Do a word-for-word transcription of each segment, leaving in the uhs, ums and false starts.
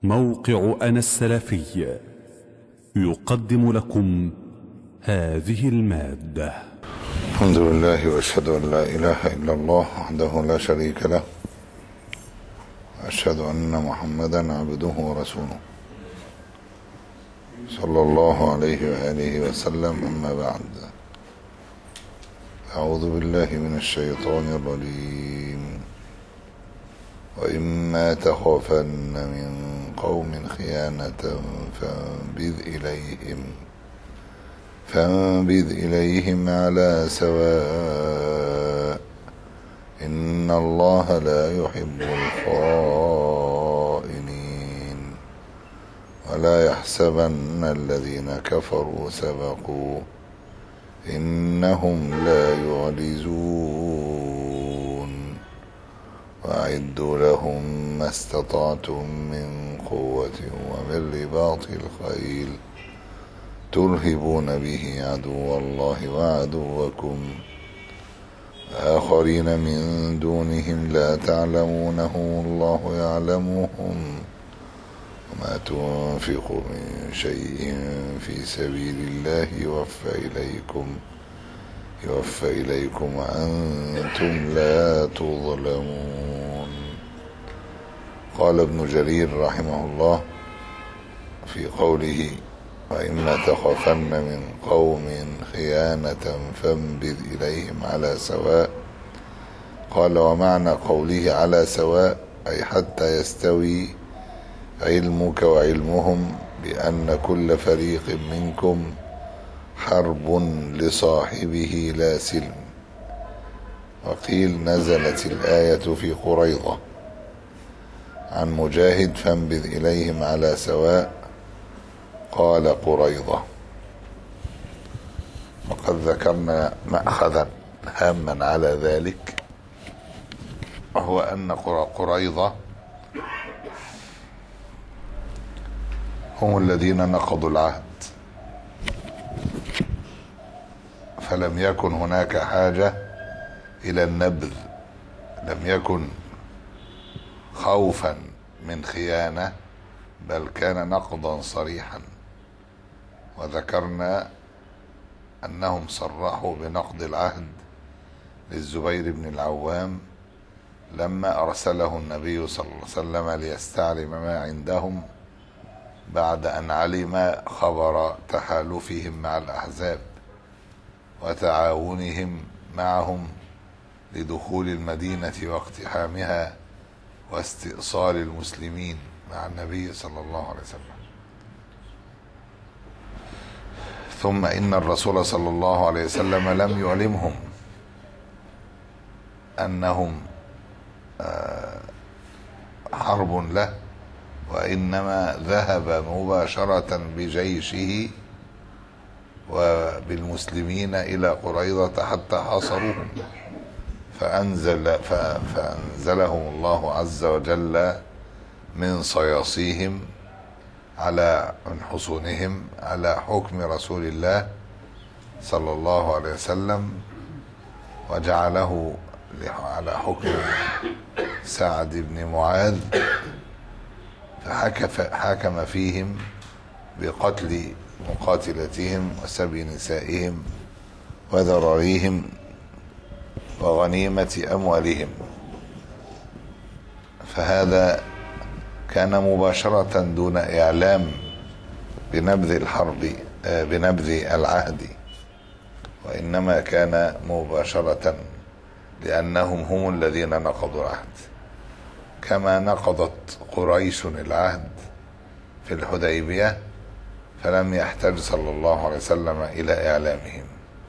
موقع أنا السلفي يقدم لكم هذه المادة. الحمد لله وأشهد أن لا إله إلا الله وحده لا شريك له، وأشهد أن محمدا عبده ورسوله صلى الله عليه وآله وسلم. أما بعد، أعوذ بالله من الشيطان الرجيم. وإما تخافن من قوم خيانة فانبذ إليهم فانبذ إليهم على سواء، إن الله لا يحب الخائنين. ولا يحسبن الذين كفروا سبقوا، إنهم لا يعجزون. وأعدوا لهم ما استطعتم من قوة ومن رباط الخيل ترهبون به عدو الله وعدوكم، آخرين من دونهم لا تعلمونهم الله يعلمهم. وما تنفقوا من شيء في سبيل الله يوفى إليكم يوفى إليكم وأنتم لا تظلمون. قال ابن جرير رحمه الله في قوله: وإما تخافن من قوم خيانة فانبذ إليهم على سواء، قال: ومعنى قوله على سواء أي حتى يستوي علمك وعلمهم، بأن كل فريق منكم حرب لصاحبه لا سلم. وقيل نزلت الآية في قريظة. عن مجاهد: فانبذ إليهم على سواء، قال قريظة. وقد ذكرنا مأخذا هاما على ذلك، وهو أن قريظة هم الذين نقضوا العهد، فلم يكن هناك حاجة إلى النبذ، لم يكن خوفا من خيانة، بل كان نقضا صريحا. وذكرنا أنهم صرحوا بنقض العهد للزبير بن العوام لما أرسله النبي صلى الله عليه وسلم ليستعلم ما عندهم، بعد أن علم خبر تحالفهم مع الأحزاب وتعاونهم معهم لدخول المدينة واقتحامها واستئصال المسلمين مع النبي صلى الله عليه وسلم. ثم إن الرسول صلى الله عليه وسلم لم يعلمهم أنهم حرب له، وإنما ذهب مباشرة بجيشه وبالمسلمين إلى قريظة حتى حاصروهم، فأنزل فأنزلهم الله عز وجل من صياصيهم على من حصونهم على حكم رسول الله صلى الله عليه وسلم، وجعله على حكم سعد بن معاذ، فحكم فيهم بقتل مقاتلتهم وسبي نسائهم وذراريهم وغنيمة أموالهم. فهذا كان مباشرة دون إعلام بنبذ الحرب بنبذ العهد، وإنما كان مباشرة، لأنهم هم الذين نقضوا العهد، كما نقضت قريش العهد في الحديبية، فلم يحتج صلى الله عليه وسلم إلى إعلامهم.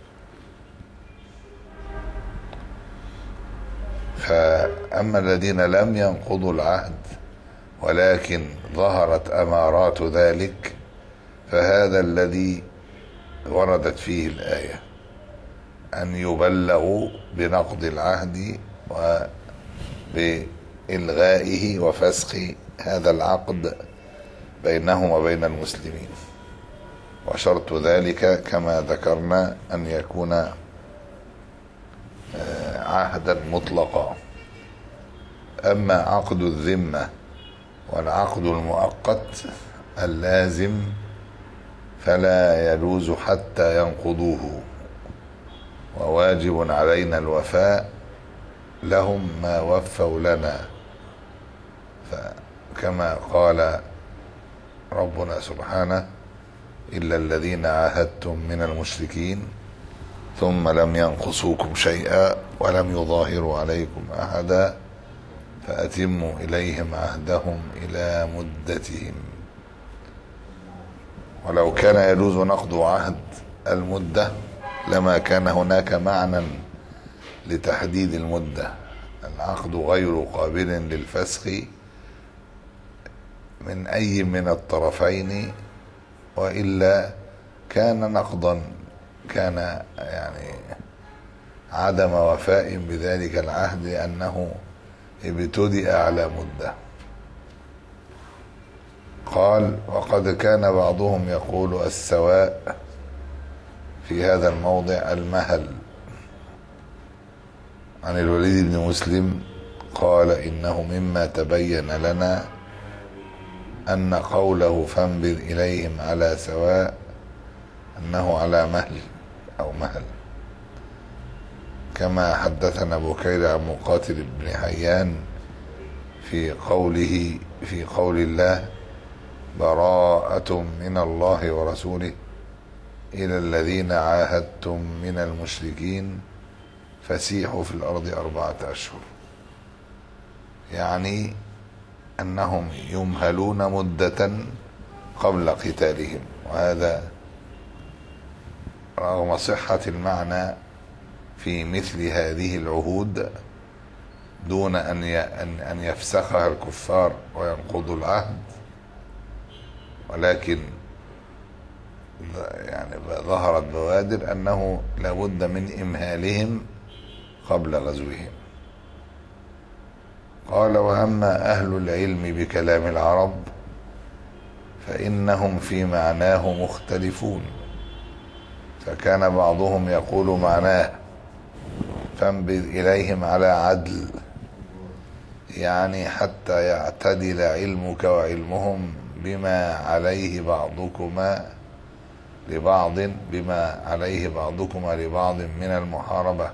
فأما الذين لم ينقضوا العهد ولكن ظهرت أمارات ذلك، فهذا الذي وردت فيه الآية، أن يبلغوا بنقض العهد وبإلغائه وفسخ هذا العقد بينهم وبين المسلمين. وشرط ذلك كما ذكرنا أن يكون عهدا مطلقا. أما عقد الذمة والعقد المؤقت اللازم فلا يجوز حتى ينقضوه، وواجب علينا الوفاء لهم ما وفوا لنا، فكما قال ربنا سبحانه: إلا الذين عاهدتم من المشركين ثم لم ينقصوكم شيئا ولم يظاهروا عليكم أحدا فأتموا إليهم عهدهم إلى مدتهم. ولو كان يجوز نقض عهد المدة لما كان هناك معنى لتحديد المدة. العقد غير قابل للفسخ من أي من الطرفين، وإلا كان نقضا، كان يعني عدم وفاء بذلك العهد لأنه ابتدأ على مدة. قال: وقد كان بعضهم يقول السواء في هذا الموضع المهل. عن الوليد بن مسلم قال: إنه مما تبين لنا أن قوله فانبذ إليهم على سواء أنه على مهل أو مهل، كما حدثنا بكير عن مقاتل بن حيان في قوله في قول الله: براءة من الله ورسوله إلى الذين عاهدتم من المشركين فسيحوا في الأرض أربعة أشهر، يعني أنهم يمهلون مدة قبل قتالهم. وهذا رغم صحة المعنى في مثل هذه العهود دون أن أن يفسخها الكفار وينقضوا العهد، ولكن يعني ظهرت بوادر أنه لابد من إمهالهم قبل غزوهم. قال: وأما أهل العلم بكلام العرب فإنهم في معناه مختلفون، فكان بعضهم يقول معناه فانبذ إليهم على عدل، يعني حتى يعتدل علمك وعلمهم بما عليه بعضكما لبعض بما عليه بعضكما لبعض من المحاربة،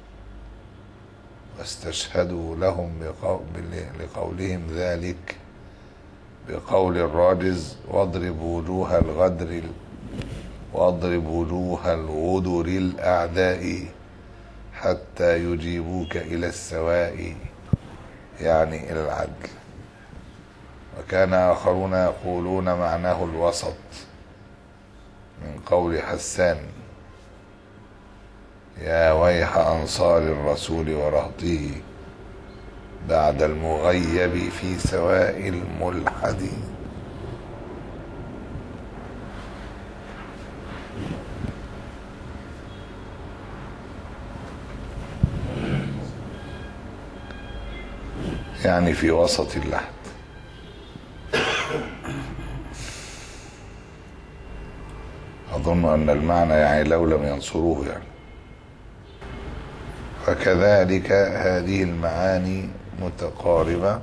واستشهدوا لهم لقولهم ذلك بقول الراجز: واضرب وجوه الغدر واضرب وجوه الغدر الأعداء حتى يجيبوك إلى السواء، يعني إلى العدل. وكان آخرون يقولون معناه الوسط من قول حسان: يا ويح أنصار الرسول ورهطه بعد المغيب في سواء الملحد. يعني في وسط اللحد. أظن أن المعنى يعني لو لم ينصروه يعني. فكذلك هذه المعاني متقاربة،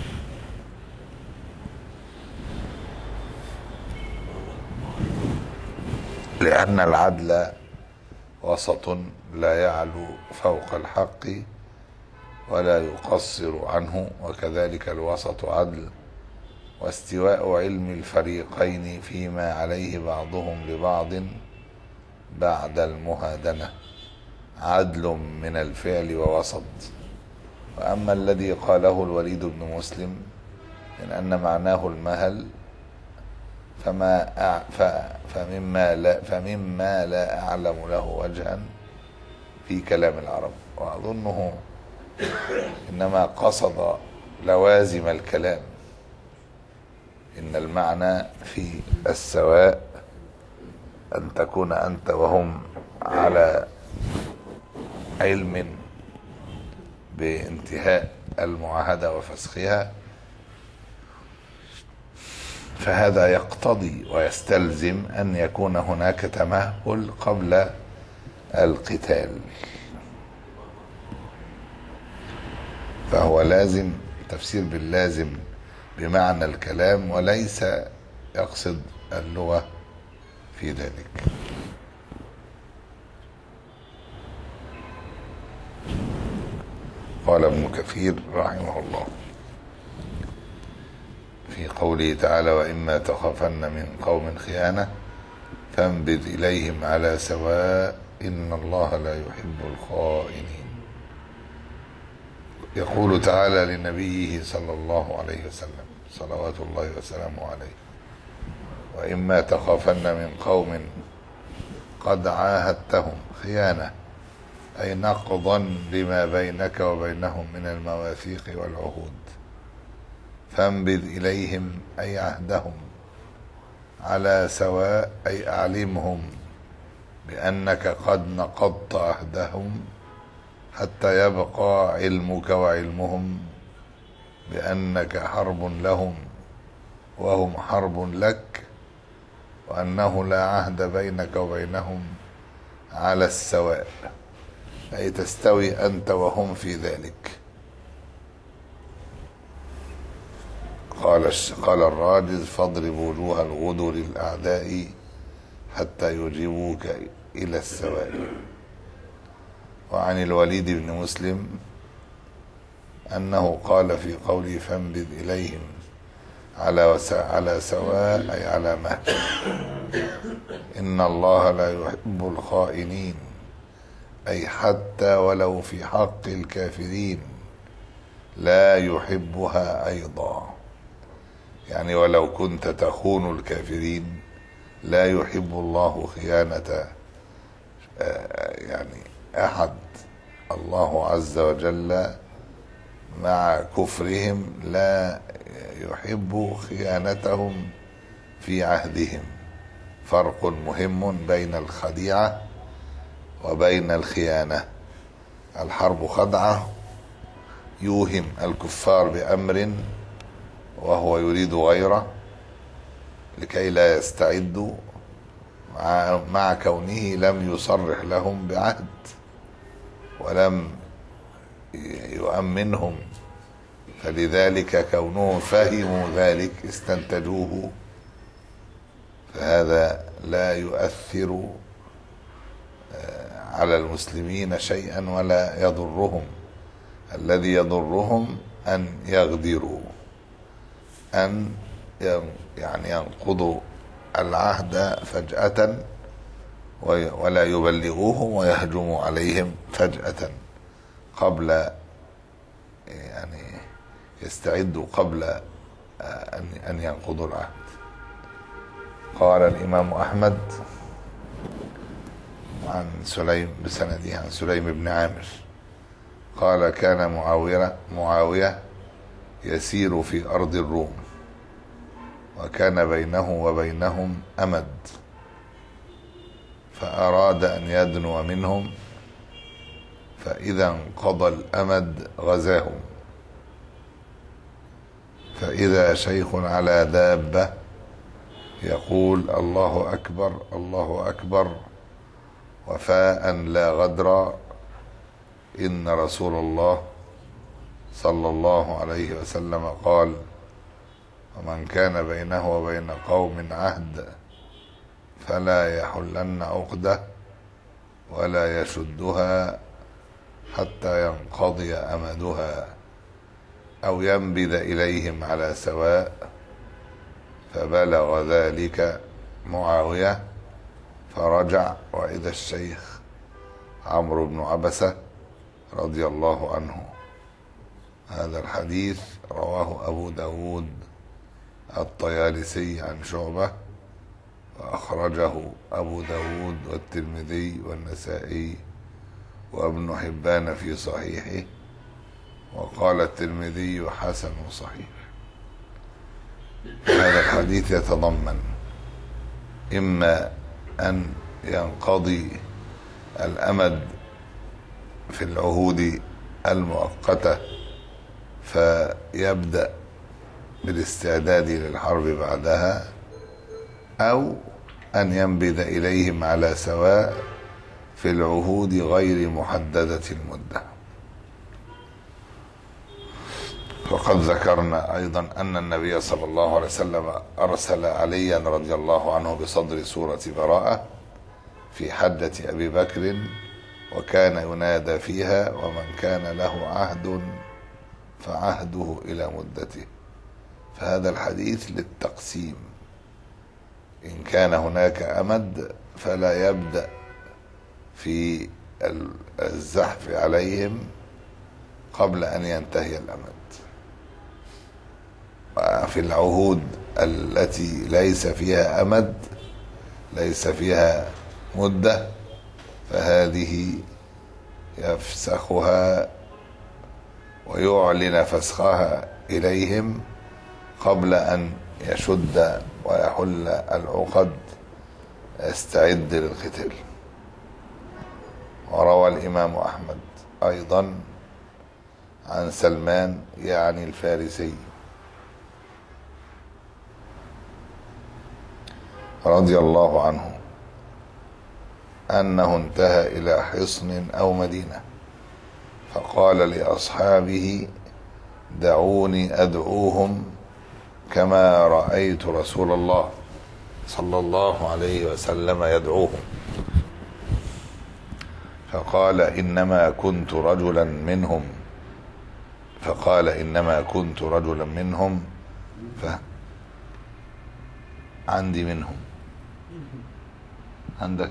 لأن العدل وسط لا يعلو فوق الحق ولا يقصر عنه، وكذلك الوسط عدل، واستواء علم الفريقين فيما عليه بعضهم لبعض بعد المهادنة عدل من الفعل ووسط. وأما الذي قاله الوليد بن مسلم من أن معناه المهل فما فمما لا فمما لا أعلم له وجها في كلام العرب، وأظنه إنما قصد لوازم الكلام. إن المعنى في السواء أن تكون أنت وهم على علم بانتهاء المعاهدة وفسخها، فهذا يقتضي ويستلزم أن يكون هناك تمهل قبل القتال. فهو لازم، تفسير باللازم بمعنى الكلام وليس يقصد اللغة في ذلك. قال ابن كثير رحمه الله في قوله تعالى: وإما تخافن من قوم خيانة فانبذ إليهم على سواء إن الله لا يحب الخائنين. يقول تعالى لنبيه صلى الله عليه وسلم صلوات الله وسلامه عليه: وإما تخافن من قوم قد عاهدتهم خيانة، أي نقضا لما بينك وبينهم من المواثيق والعهود، فانبذ إليهم أي عهدهم على سواء، أي أعلمهم بأنك قد نقضت عهدهم حتى يبقى علمك وعلمهم بأنك حرب لهم وهم حرب لك، وأنه لا عهد بينك وبينهم على السواء، أي تستوي أنت وهم في ذلك. قال قال الراجز: فاضرب وجوه الغدر للأعداء حتى يجيبوك إلى السواء. وعن الوليد بن مسلم أنه قال في قوله: فانبذ إليهم على على سواء، أي على مهل، إن الله لا يحب الخائنين، أي حتى ولو في حق الكافرين لا يحبها أيضا، يعني ولو كنت تخون الكافرين لا يحب الله خيانة يعني أحد. الله عز وجل مع كفرهم لا يحب خيانتهم في عهدهم. فرق مهم بين الخديعة وبين الخيانة. الحرب خدعة، يوهم الكفار بأمر وهو يريد غيره لكي لا يستعدوا، مع, مع كونه لم يصرح لهم بعهد ولم يؤمنهم، فلذلك كونهم فهموا ذلك استنتجوه، فهذا لا يؤثر على المسلمين شيئا ولا يضرهم. الذي يضرهم أن يغدروا، أن يعني ينقضوا العهد فجأة ولا يبلغوهم ويهجموا عليهم فجأة قبل يعني يستعدوا قبل أن ينقضوا العهد. قال الإمام أحمد عن سليم بسنده عن سليم بن عامر قال: كان معاوية معاوية يسير في أرض الروم، وكان بينه وبينهم أمد، فأراد أن يدنو منهم، فإذا انقضى الأمد غزاهم، فإذا شيخ على دابة يقول: الله أكبر الله أكبر وفاء لا غدر، إن رسول الله صلى الله عليه وسلم قال: ومن كان بينه وبين قوم عهد فلا يحلن عقدة ولا يشدها حتى ينقضي أمدها أو ينبذ إليهم على سواء. فبلغ ذلك معاوية فرجع، وإذا الشيخ عمرو بن عبسة رضي الله عنه. هذا الحديث رواه أبو داود الطيالسي عن شعبة، وأخرجه أبو داود والترمذي والنسائي وابن حبان في صحيحه، وقال الترمذي حسن صحيح. هذا الحديث يتضمن إما أن ينقضي الأمد في العهود المؤقتة فيبدأ بالاستعداد للحرب بعدها، أو أن ينبذ إليهم على سواء في العهود غير محددة المدة. وقد ذكرنا أيضا أن النبي صلى الله عليه وسلم أرسل عليا رضي الله عنه بصدر سورة براءة في حجة أبي بكر، وكان ينادى فيها: ومن كان له عهد فعهده إلى مدته. فهذا الحديث للتقسيم، إن كان هناك أمد فلا يبدأ في الزحف عليهم قبل أن ينتهي الأمد. وفي العهود التي ليس فيها أمد، ليس فيها مدة، فهذه يفسخها ويعلن فسخها إليهم قبل أن يشد ويحل العقد يستعد للقتال. وروى الإمام أحمد أيضا عن سلمان يعني الفارسي رضي الله عنه أنه انتهى إلى حصن أو مدينة، فقال لأصحابه: دعوني أدعوهم كما رأيت رسول الله صلى الله عليه وسلم يدعوهم. فقال إنما كنت رجلا منهم فقال إنما كنت رجلا منهم فعندي منهم عندك.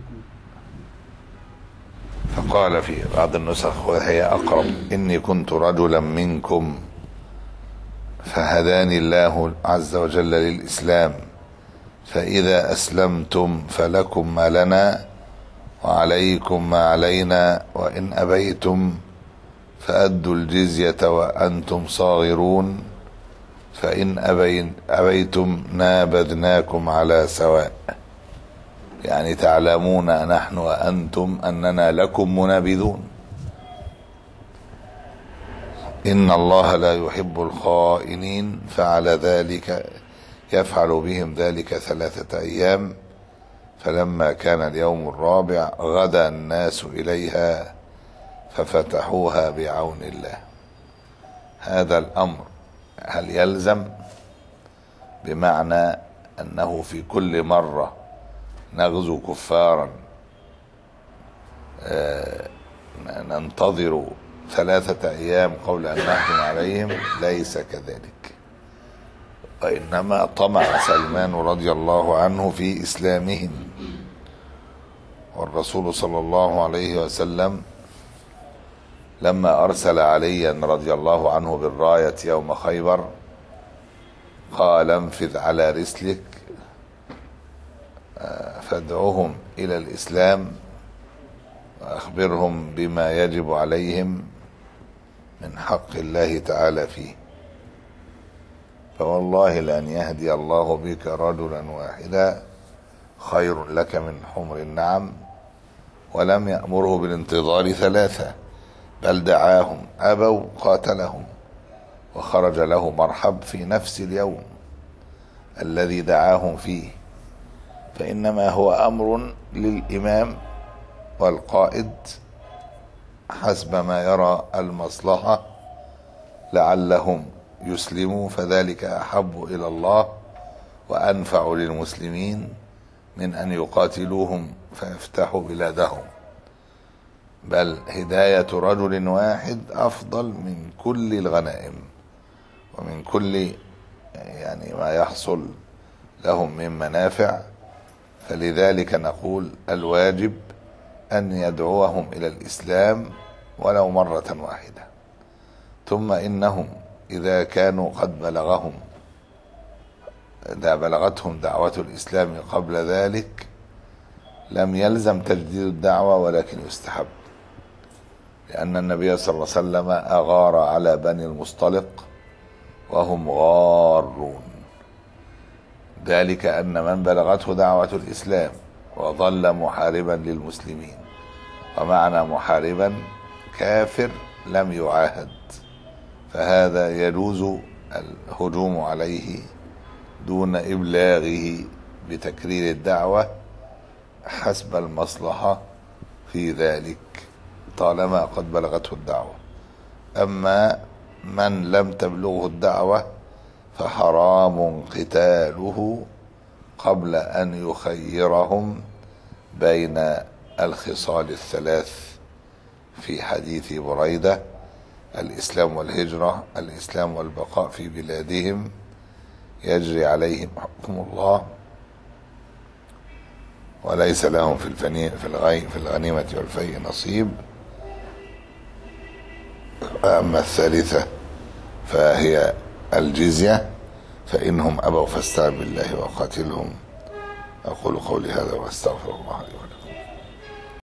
فقال في بعض النسخ وهي أقرب: إني كنت رجلا منكم فهداني الله عز وجل للإسلام، فإذا أسلمتم فلكم ما لنا وعليكم ما علينا، وإن أبيتم فأدوا الجزية وأنتم صاغرون، فإن أبيتم نابذناكم على سواء. يعني تعلمون نحن وأنتم أننا لكم منابذون. إن الله لا يحب الخائنين، فعلى ذلك يفعل بهم ذلك ثلاثة أيام، فلما كان اليوم الرابع غدا الناس إليها ففتحوها بعون الله. هذا الأمر هل يلزم؟ بمعنى أنه في كل مرة نغزو كفارا ننتظر ثلاثة أيام قبل أن نحكم عليهم؟ ليس كذلك، وإنما طمع سلمان رضي الله عنه في إسلامهم. والرسول صلى الله عليه وسلم لما أرسل عليا رضي الله عنه بالراية يوم خيبر قال: انفذ على رسلك فادعوهم إلى الإسلام وأخبرهم بما يجب عليهم من حق الله تعالى فيه، فوالله لأن يهدي الله بك رجلا واحدا خير لك من حمر النعم. ولم يأمره بالانتظار ثلاثة، بل دعاهم، أبوا قاتلهم، وخرج له مرحب في نفس اليوم الذي دعاهم فيه. فإنما هو أمر للإمام والقائد حسب ما يرى المصلحة، لعلهم يسلموا، فذلك أحب إلى الله وأنفع للمسلمين من أن يقاتلوهم فيفتحوا بلادهم. بل هداية رجل واحد أفضل من كل الغنائم ومن كل يعني ما يحصل لهم من منافع. فلذلك نقول الواجب أن يدعوهم إلى الإسلام ولو مرة واحدة. ثم إنهم إذا كانوا قد بلغهم إذا بلغتهم دعوة الإسلام قبل ذلك لم يلزم تجديد الدعوة، ولكن يستحب، لأن النبي صلى الله عليه وسلم أغار على بني المصطلق وهم غارون، ذلك أن من بلغته دعوة الإسلام وظل محاربا للمسلمين، ومعنى محاربا كافر لم يعاهد، فهذا يجوز الهجوم عليه دون إبلاغه بتكرير الدعوة حسب المصلحة في ذلك طالما قد بلغته الدعوة. أما من لم تبلغه الدعوة فحرام قتاله قبل أن يخيرهم بين الخصال الثلاث في حديث بريدة: الإسلام والهجرة، الإسلام والبقاء في بلادهم يجري عليهم حكم الله وليس لهم في الفني في الغي في الغنيمة والفيء نصيب. أما الثالثة فهي الجزية، فإنهم أبوا فاستعن بالله وقاتلهم. أقول قولي هذا وأستغفر الله لي ولكم.